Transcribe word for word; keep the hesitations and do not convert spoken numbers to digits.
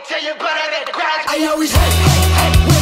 tell you, but I let the grind. I always hey, hey, hey.